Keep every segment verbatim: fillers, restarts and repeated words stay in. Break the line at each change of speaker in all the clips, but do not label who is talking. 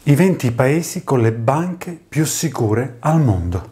I venti paesi con le banche più sicure al mondo.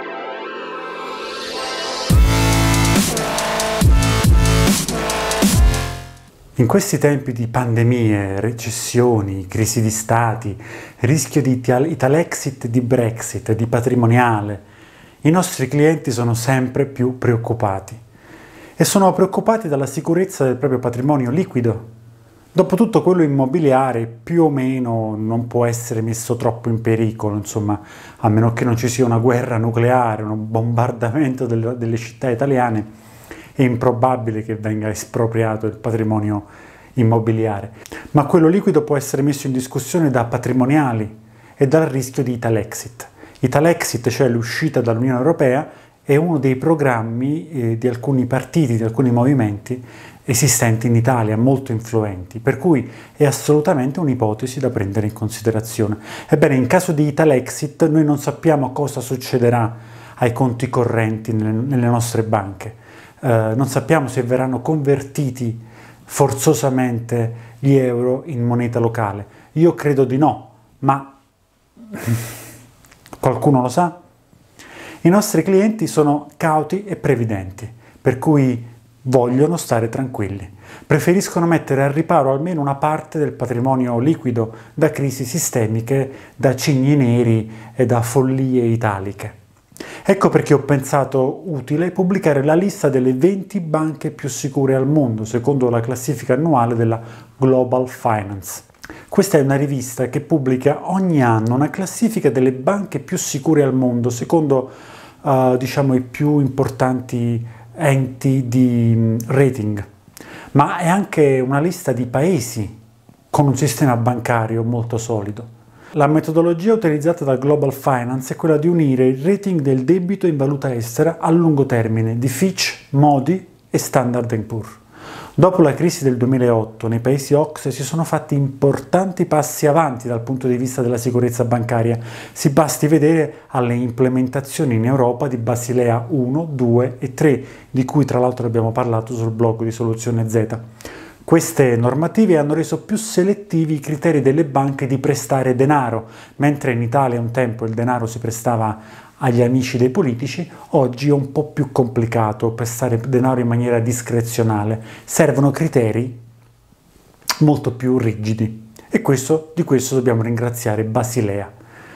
In questi tempi di pandemie, recessioni, crisi di stati, rischio di Italexit, di Brexit, di patrimoniale, i nostri clienti sono sempre più preoccupati e sono preoccupati dalla sicurezza del proprio patrimonio liquido. Dopotutto quello immobiliare più o meno non può essere messo troppo in pericolo, insomma, a meno che non ci sia una guerra nucleare, un bombardamento delle, delle città italiane, è improbabile che venga espropriato il patrimonio immobiliare. Ma quello liquido può essere messo in discussione da patrimoniali e dal rischio di Italexit. Italexit, cioè l'uscita dall'Unione Europea, è uno dei programmi eh, di alcuni partiti, di alcuni movimenti esistenti in Italia, molto influenti, per cui è assolutamente un'ipotesi da prendere in considerazione. Ebbene, in caso di Italexit noi non sappiamo cosa succederà ai conti correnti nelle, nelle nostre banche, eh, non sappiamo se verranno convertiti forzosamente gli euro in moneta locale. Io credo di no, ma qualcuno lo sa? I nostri clienti sono cauti e previdenti, per cui vogliono stare tranquilli. Preferiscono mettere al riparo almeno una parte del patrimonio liquido da crisi sistemiche, da cigni neri e da follie italiche. Ecco perché ho pensato utile pubblicare la lista delle venti banche più sicure al mondo, secondo la classifica annuale della Global Finance. Questa è una rivista che pubblica ogni anno una classifica delle banche più sicure al mondo, secondo uh, diciamo, i più importanti enti di rating, ma è anche una lista di paesi con un sistema bancario molto solido. La metodologia utilizzata da Global Finance è quella di unire il rating del debito in valuta estera a lungo termine di Fitch, Modi e Standard and Poor's. Dopo la crisi del duemilaotto, nei paesi O C S E si sono fatti importanti passi avanti dal punto di vista della sicurezza bancaria. Si basti vedere alle implementazioni in Europa di Basilea uno, due e tre, di cui tra l'altro abbiamo parlato sul blog di Soluzione Z. Queste normative hanno reso più selettivi i criteri delle banche di prestare denaro. Mentre in Italia un tempo il denaro si prestava agli amici dei politici, oggi è un po' più complicato prestare denaro in maniera discrezionale. Servono criteri molto più rigidi e questo, di questo dobbiamo ringraziare Basilea.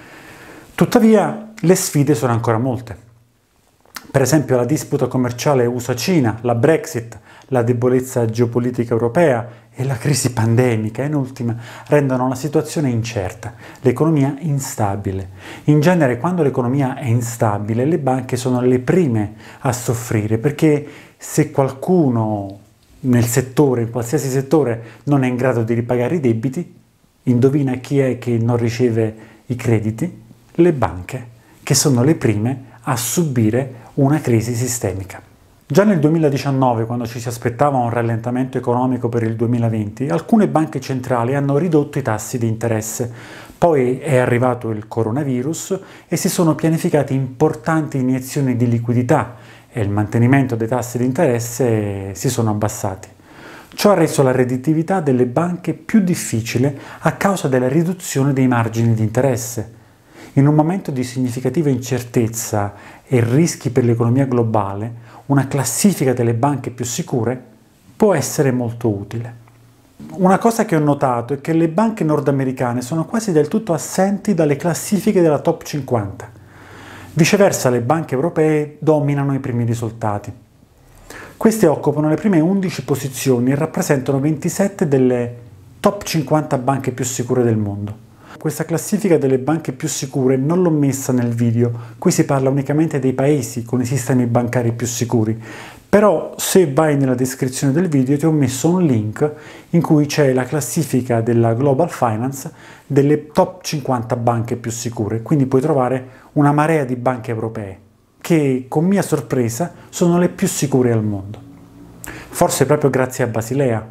Tuttavia le sfide sono ancora molte. Per esempio la disputa commerciale U S A-Cina, la Brexit, la debolezza geopolitica europea e la crisi pandemica, in ultima, rendono la situazione incerta, l'economia instabile. In genere, quando l'economia è instabile, le banche sono le prime a soffrire, perché se qualcuno nel settore, in qualsiasi settore, non è in grado di ripagare i debiti, indovina chi è che non riceve i crediti? Le banche, che sono le prime a subire una crisi sistemica. Già nel duemiladiciannove, quando ci si aspettava un rallentamento economico per il duemilaventi, alcune banche centrali hanno ridotto i tassi di interesse. Poi è arrivato il coronavirus e si sono pianificate importanti iniezioni di liquidità e il mantenimento dei tassi di interesse si sono abbassati. Ciò ha reso la redditività delle banche più difficile a causa della riduzione dei margini di interesse. In un momento di significativa incertezza e rischi per l'economia globale, una classifica delle banche più sicure può essere molto utile. Una cosa che ho notato è che le banche nordamericane sono quasi del tutto assenti dalle classifiche della top cinquanta. Viceversa, le banche europee dominano i primi risultati. Queste occupano le prime undici posizioni e rappresentano ventisette delle top cinquanta banche più sicure del mondo. Questa classifica delle banche più sicure non l'ho messa nel video, qui si parla unicamente dei paesi con i sistemi bancari più sicuri, però se vai nella descrizione del video ti ho messo un link in cui c'è la classifica della Global Finance delle top cinquanta banche più sicure, quindi puoi trovare una marea di banche europee che, con mia sorpresa, sono le più sicure al mondo. Forse proprio grazie a Basilea.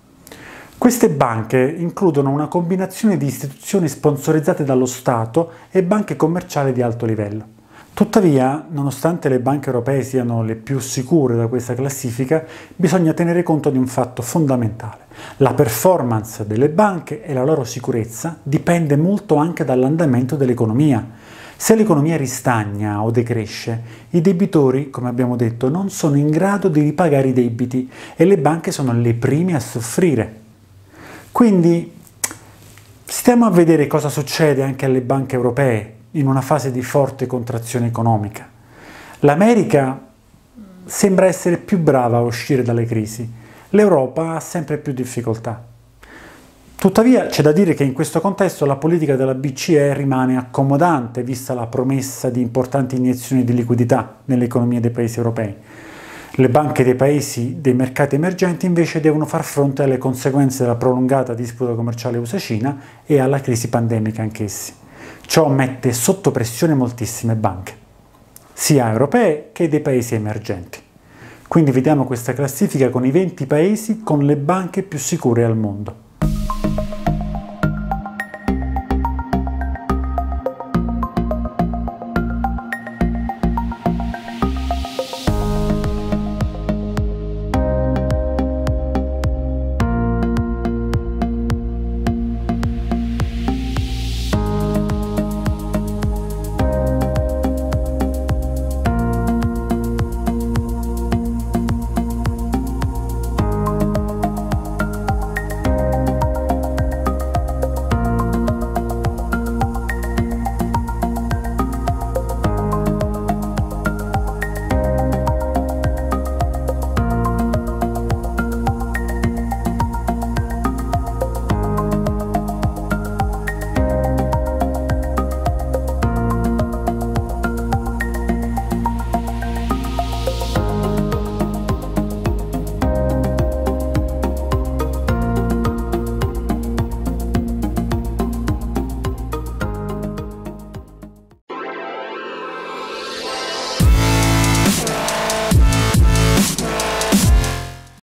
Queste banche includono una combinazione di istituzioni sponsorizzate dallo Stato e banche commerciali di alto livello. Tuttavia, nonostante le banche europee siano le più sicure da questa classifica, bisogna tenere conto di un fatto fondamentale. La performance delle banche e la loro sicurezza dipende molto anche dall'andamento dell'economia. Se l'economia ristagna o decresce, i debitori, come abbiamo detto, non sono in grado di ripagare i debiti e le banche sono le prime a soffrire. Quindi stiamo a vedere cosa succede anche alle banche europee in una fase di forte contrazione economica. L'America sembra essere più brava a uscire dalle crisi, l'Europa ha sempre più difficoltà. Tuttavia c'è da dire che in questo contesto la politica della B C E rimane accomodante, vista la promessa di importanti iniezioni di liquidità nell'economia dei paesi europei. Le banche dei paesi dei mercati emergenti invece devono far fronte alle conseguenze della prolungata disputa commerciale U S A-Cina e alla crisi pandemica anch'essi. Ciò mette sotto pressione moltissime banche, sia europee che dei paesi emergenti. Quindi vediamo questa classifica con i venti paesi con le banche più sicure al mondo.